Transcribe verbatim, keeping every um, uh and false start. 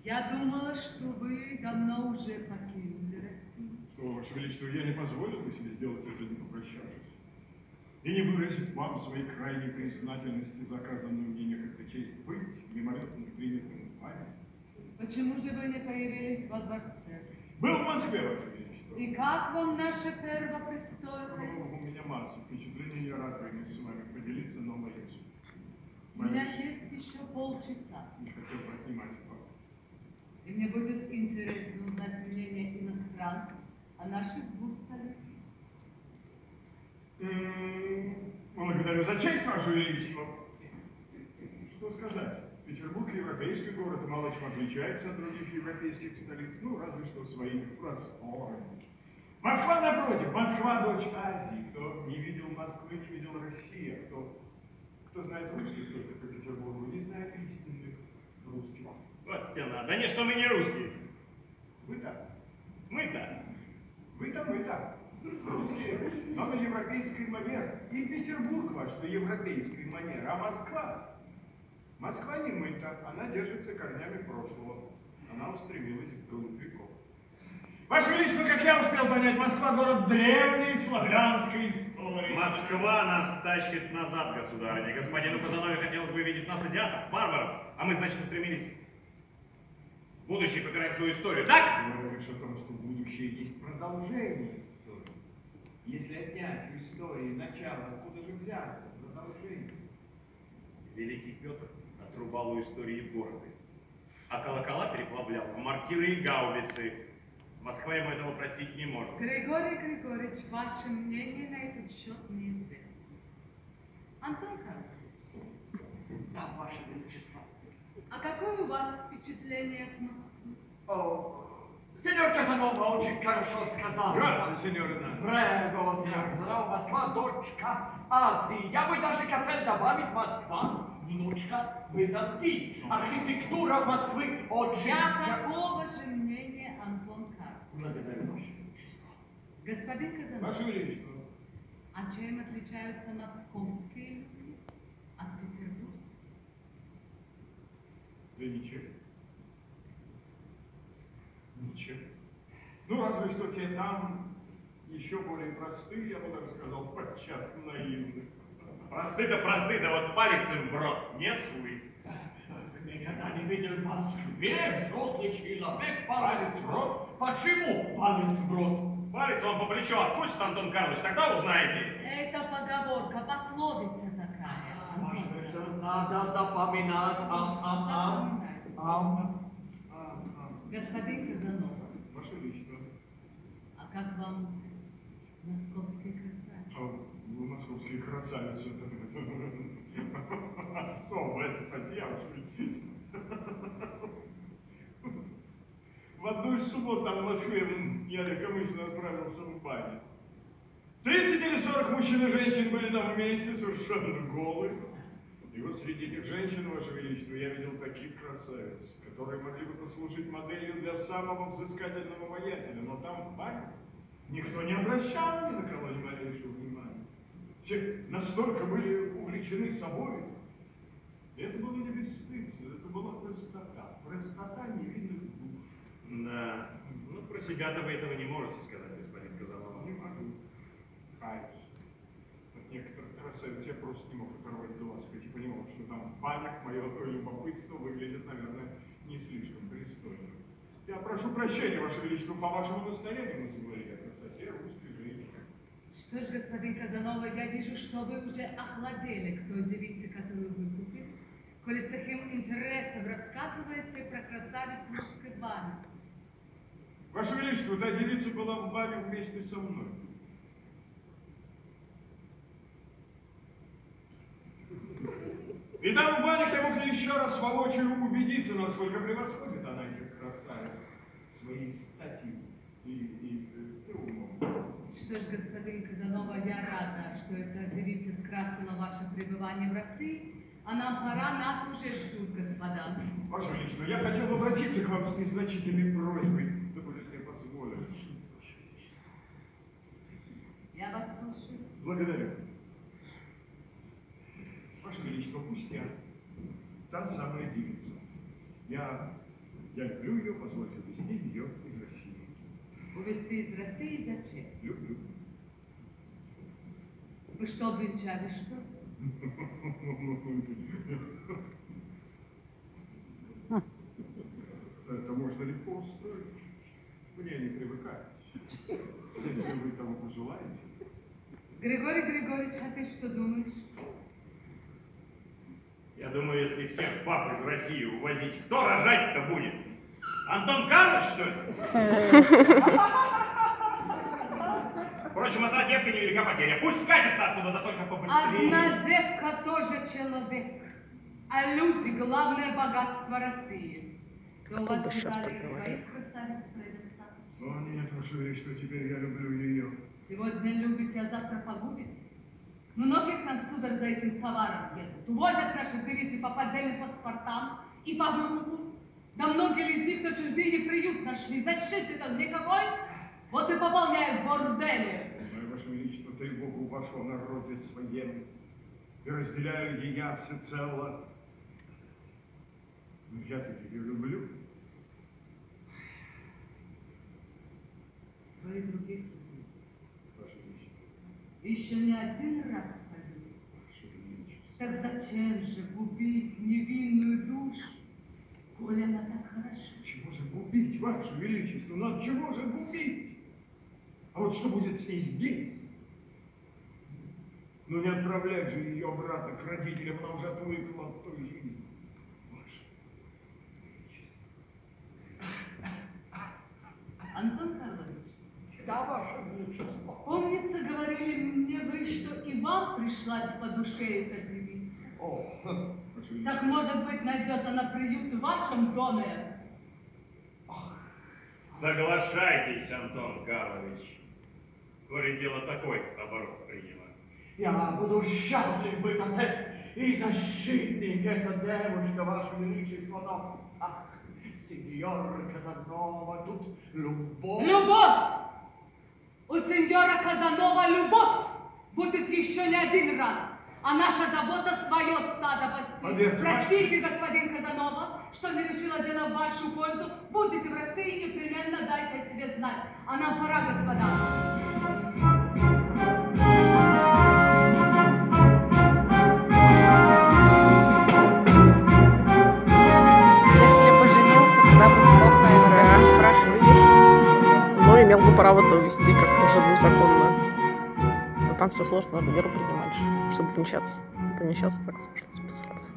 Я думала, что вы давно уже покинули Россию. Что, Ваше Величество, я не позволил бы себе сделать это, не попрощавшись. И не выразить вам своей крайней признательности за оказанную мне некогда честь быть мимолетно принятым вами. Почему же вы не появились во дворце? Был в Москве, Ваше Величество. И как вам наша первопрестольная? Ну, у меня масса впечатлений, я рад бы с вами поделиться, но боюсь. У меня есть еще полчаса. Не хотел бы отнимать вам. И мне будет интересно узнать мнение иностранцев о наших двух столицах. Благодарю за честь, Ваше Величество. Что сказать? Петербург — европейский город, и мало чем отличается от других европейских столиц, ну, разве что своими просторами. Москва, напротив, Москва — дочь Азии. Кто не видел Москвы, не видел России. Кто, кто знает русских только по Петербургу, не знает истинных русских. Вот тебе надо. Да не, что мы не русские. Вы-то. Мы-то. Вы-то, мы-то. Русские, но на европейской манере. И Петербург ваш на европейской манере, а Москва? Москва не мы-то, она держится корнями прошлого. Она устремилась в глубь веков. Ваше Величество, как я успел понять, Москва — город древней славянской истории. Москва нас тащит назад, государыня. Господину Казанове хотелось бы видеть нас азиатов, варваров, а мы, значит, устремились в будущее попирать свою историю, так? Я говорю о том, что будущее есть продолжение истории. Если отнять у истории начало, откуда же взяться продолжение? Великий Петр отрубал у истории бороды, а колокола переплавлял в мортиры и гаубицы. Москва ему этого простить не может. Григорий Григорьевич, ваше мнение на этот счет неизвестно. Антон Карлович. Да, Ваше Величество. А какое у вас впечатление от Москвы? О, сеньор Казанова очень хорошо сказал. Грация, сеньорина. Прего, сеньор Казанова, Москва — дочка Азии. Я бы даже хотел добавить Москва — внучка Византии. Архитектура Москвы очень... Я такого же мнения, Антон Карлович. Благодарю, Ваше Величество. Господин Казанов. Ваше Величество. А чем отличаются московские люди от петербургских? Да ничем. Ничем. Ну, разве что те там еще более простые, я бы даже сказал, подчас наивны. Просты-то просты, да вот палец им в рот не суй. Никогда не видел в Москве взрослый человек палец в рот. Почему палец в рот? Палец вам по плечу откусит, Антон Карлович, тогда узнаете. Это поговорка, пословица такая. Ваше Величество, надо запоминать. Ам, ам, ам. Ам. Господин Казанова. Ваше Величество. А как вам московские красавицы? А вы московские красавицы, это особая статья, Ваше Величество. В одну из суббот там в Москве я легкомысленно отправился в баню. тридцать или сорок мужчин и женщин были там вместе, совершенно голые. И вот среди этих женщин, Ваше Величество, я видел таких красавиц, которые могли бы послужить моделью для самого взыскательного воятеля. Но там в бане никто не обращал ни на кого ни малейшего внимания. Все настолько были увлечены собой. И это было не бесстыдство, это была простота. Простота невинных душ. Да. Ну, про себя-то вы этого не можете сказать, господин Казанова. Не могу. Каюсь. От некоторых красавиц я просто не мог оторвать глаз, хоть и понимал, что там в банях мое любопытство выглядит, наверное, не слишком пристойно. Я прошу прощения, Ваше Величество, по вашему настоянию мы заговорили о красоте русской женщины. Что ж, господин Казанова, я вижу, что вы уже охладели к той девице, которую вы купили, коли с таким интересом рассказываете про красавиц русской бани. Ваше Величество, та девица была в бане вместе со мной. И там в банях я мог еще раз воочию убедиться, насколько превосходит она этих красавиц своей статью и, и, и умом. Что ж, господин Казанова, я рада, что эта девица скрасила ваше пребывание в России, а нам пора, нас уже ждут, господа. Ваше Величество, я хотел бы обратиться к вам с незначительной просьбой. Да будет мне позволено. Я вас слушаю. Благодарю. Ваше Величество, пустяк. Та самая девица. Я Я люблю ее, позвольте увезти ее из России. Увезти из России зачем? Люблю. Вы что, обвенчали, что ли? Это можно легко устроить. Мне не привыкать. Если вы того пожелаете. Григорий Григорьевич, а ты что думаешь? Я думаю, если всех пап из России увозить, кто рожать-то будет? Антон Карлович, что ли? Впрочем, одна девка невелика потеря. Пусть катится отсюда, да только побыстрее. Одна девка тоже человек. А люди — главное богатство России. Да у вас в Италии своих красавиц предостаточно. О нет, Ваше Величество, теперь я люблю ее. Сегодня любите, а завтра погубите. Многие к нам, сударь, за этим товаром едут. Увозят наших девиц по поддельным паспортам и по выкупу. Да многие из них на чужбине приют нашли. Защиты-то никакой. Вот и пополняют бордели. Мое Ваше Величество, тревогу вашу о народе своем. И разделяю ее всецело. Но я-таки ее люблю. Вы и других любите. Ваше Величество. Еще не один раз полюбите. Ваше Величество. Так зачем же губить невинную душу, коли она так хороша? Чего же губить, Ваше Величество? Ну от чего же губить? А вот что будет с ней здесь? Ну не отправлять же ее обратно к родителям, она уже отвыкла от той жизни. Ваше Величество. Антон Карлович, Да, Ваше Величество. помнится, говорили мне вы, что и вам пришлась по душе эта девица. О, Ваше Величество. Так, может быть, найдет она приют в вашем доме? Соглашайтесь, Антон Карлович. Коли дело такой оборот приняла. я буду счастлив быть, отец, и защитник эта девушка, Ваше Величество, но, ах, сеньор Казанова, тут любовь. Любовь! У сеньора Казанова любовь будет еще не один раз. А наша забота свое стадо пасти. Поверьте, Простите, господин Казанова, что не решила дело в вашу пользу. Будете в России, непременно дайте о себе знать. А нам пора, господа. Если бы женился, тогда бы смог, наверное, спрашиваешь. Но имел бы право-то увезти как жену законную. Но там все сложно, надо веру принимать, чтобы венчаться. Это не сейчас так пришлось писаться.